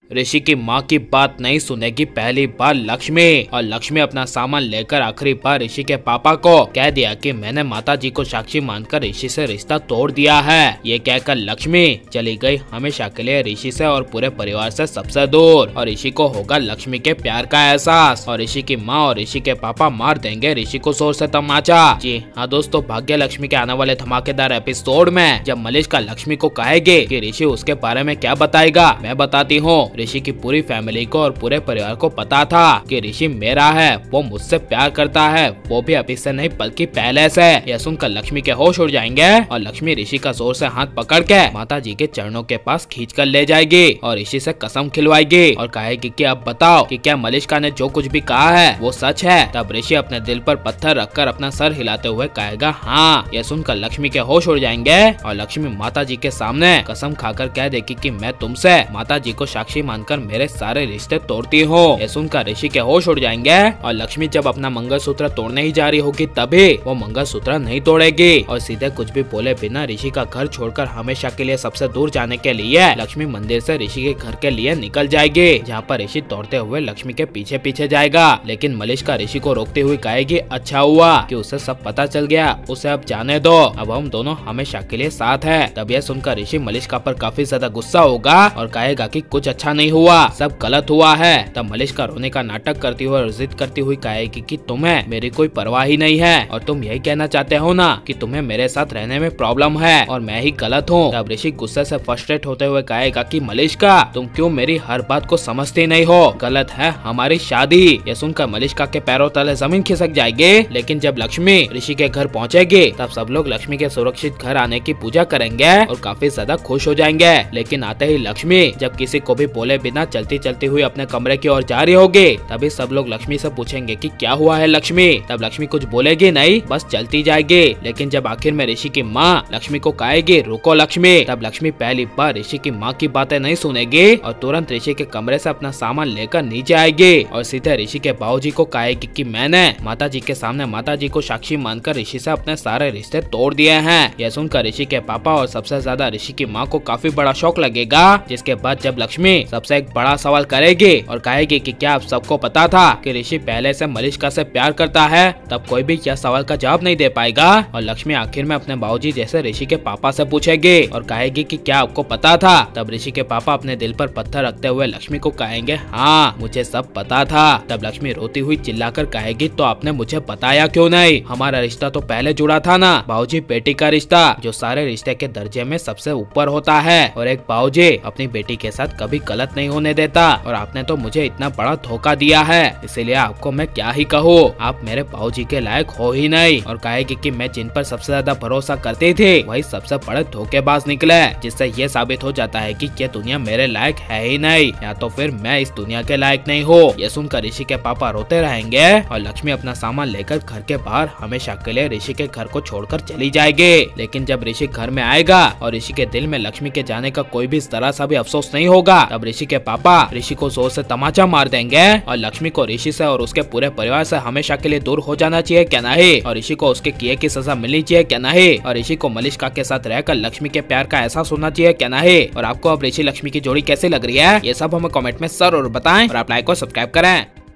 ऋषि की माँ की बात नहीं सुनेगी पहली बार लक्ष्मी। और लक्ष्मी अपना सामान लेकर आखिरी बार ऋषि के पापा को कह दिया कि मैंने माता जी को साक्षी मानकर ऋषि से रिश्ता तोड़ दिया है। ये कहकर लक्ष्मी चली गई हमेशा के लिए ऋषि से और पूरे परिवार से सबसे दूर। और ऋषि को होगा लक्ष्मी के प्यार का एहसास और ऋषि की माँ और ऋषि के पापा मार देंगे ऋषि को जोर से तमाचा। जी हाँ दोस्तों, भाग्य लक्ष्मी के आने वाले धमाकेदार एपिसोड में जब मलिष्का लक्ष्मी को कहेगी कि ऋषि उसके बारे में क्या बताएगा, मैं बताती हूँ। ऋषि की पूरी फैमिली को और पूरे परिवार को पता था कि ऋषि मेरा है, वो मुझसे प्यार करता है, वो भी अभी से नहीं बल्कि पहले से। यह सुनकर लक्ष्मी के होश उड़ जाएंगे और लक्ष्मी ऋषि का जोर से हाथ पकड़ के माता जी के चरणों के पास खींच कर ले जाएगी और ऋषि से कसम खिलवाएगी और कहेगी कि अब बताओ कि क्या मलिष्का ने जो कुछ भी कहा है वो सच है। तब ऋषि अपने दिल पर पत्थर रखकर अपना सर हिलाते हुए कहेगा हाँ। यह सुनकर लक्ष्मी के होश उड़ जाएंगे और लक्ष्मी माता जी के सामने कसम खाकर कह देगी कि मैं तुमसे माता जी को साक्षी मानकर मेरे सारे रिश्ते तोड़ती हूँ। यह सुनकर ऋषि के होश उड़ जाएंगे और लक्ष्मी जब अपना मंगलसूत्र तोड़ने ही जा रही होगी तभी वो मंगलसूत्र नहीं तोड़ेगी और सीधे कुछ भी बोले बिना ऋषि का घर छोड़कर हमेशा के लिए सबसे दूर जाने के लिए लक्ष्मी मंदिर से ऋषि के घर के लिए निकल जाएगी, जहाँ पर ऋषि दौड़ते हुए लक्ष्मी के पीछे पीछे जाएगा। लेकिन मलिष्का ऋषि को रोकती हुई कहेगी अच्छा हुआ कि उसे सब पता चल गया, उसे अब जाने दो, अब हम दोनों हमेशा के लिए साथ हैं। तब यह सुनकर ऋषि मलिष्का पर काफी ज्यादा गुस्सा होगा और कहेगा कि कुछ अच्छा नहीं हुआ, सब गलत हुआ है। तब मलिष्का रोने का नाटक करती हुई और जिद करती हुई कहेगी कि तुम्हें मेरी कोई परवाह ही नहीं है और तुम यही कहना चाहते हो ना कि तुम्हें मेरे साथ रहने में प्रॉब्लम है और मैं ही गलत हूँ। तब ऋषि गुस्से से फ्रस्ट्रेट होते हुए कहेगा कि मलिष्का तुम क्यों मेरी हर बात को समझते नहीं हो, गलत है हमारी शादी। ये सुनकर मलिष्का के पैरों तले जमीन खिसक जाएगी। लेकिन जब लक्ष्मी ऋषि के घर पहुँचेगी तब सब लोग लक्ष्मी के सुरक्षित घर आने की पूजा करेंगे और काफी ज्यादा खुश हो जाएंगे। लेकिन आते ही लक्ष्मी जब किसी को भी बोले बिना चलती चलती हुई अपने कमरे की ओर जा रही होगी तभी सब लोग लक्ष्मी से पूछेंगे कि क्या हुआ है लक्ष्मी। तब लक्ष्मी कुछ बोलेगी नहीं, बस चलती जाएगी। लेकिन जब आखिर में ऋषि की माँ लक्ष्मी को कहेगी रुको लक्ष्मी, तब लक्ष्मी पहली बार ऋषि की माँ की बातें नहीं सुनेगी और तुरंत ऋषि के कमरे से अपना सामान लेकर नीचे आएगी और सीधे ऋषि के बाबूजी को कहेगी कि मैंने माता जी के सामने माता जी को साक्षी मानकर ऋषि से अपने सारे रिश्ते तोड़ दिए हैं। यह सुनकर ऋषि के पापा और सबसे ज्यादा ऋषि की माँ को काफी बड़ा शौक लगेगा। जिसके बाद जब लक्ष्मी सबसे एक बड़ा सवाल करेगी और कहेगी कि क्या आप सबको पता था कि ऋषि पहले से मलिष्का से प्यार करता है, तब कोई भी यह सवाल का जवाब नहीं दे पाएगा और लक्ष्मी आखिर में अपने बाबूजी जैसे ऋषि के पापा से पूछेगी और कहेगी कि क्या आपको पता था। तब ऋषि के पापा अपने दिल पर पत्थर रखते हुए लक्ष्मी को कहेंगे हाँ मुझे सब पता था। तब लक्ष्मी रोती हुई चिल्लाकर कहेगी तो आपने मुझे बताया क्यों नहीं, हमारा रिश्ता तो पहले जुड़ा था ना, बाबूजी बेटी का रिश्ता जो सारे रिश्ते के दर्जे में सबसे ऊपर होता है और एक बाबूजी अपनी बेटी के साथ कभी गलत नहीं होने देता और आपने तो मुझे इतना बड़ा धोखा दिया है, इसीलिए आपको मैं क्या ही कहूँ, आप मेरे बाबूजी के लायक हो ही नहीं। और कहेगी कि मैं जिन पर सबसे ज्यादा भरोसा करती थी वही सबसे बड़े धोखेबाज निकले, जिससे ये साबित हो जाता है कि ये दुनिया मेरे लायक है ही नहीं या तो फिर मैं इस दुनिया के लायक नहीं हूँ। ये सुनकर ऋषि के पापा रोते रहेंगे और लक्ष्मी अपना सामान लेकर घर के बाहर हमेशा के लिए ऋषि के घर को छोड़कर चली जाएगी। लेकिन जब ऋषि घर में आएगा और ऋषि के दिल में लक्ष्मी के जाने का कोई भी जरा सा भी अफसोस नहीं होगा, तब ऋषि के पापा ऋषि को जोर से तमाचा मार देंगे और लक्ष्मी को ऋषि से और उसके पूरे परिवार से हमेशा के लिए दूर हो जाना चाहिए क्या नहीं, और ऋषि को उसके किए की सजा मिलनी चाहिए क्या नहीं, और ऋषि को मलिष्का के साथ रहकर लक्ष्मी के प्यार का एहसास होना चाहिए क्या नहीं। और आपको अब ऋषि लक्ष्मी की जोड़ी कैसी लग रही है ये सब हमें कमेंट में जरूर बताएं और आप लाइक और सब्सक्राइब करें।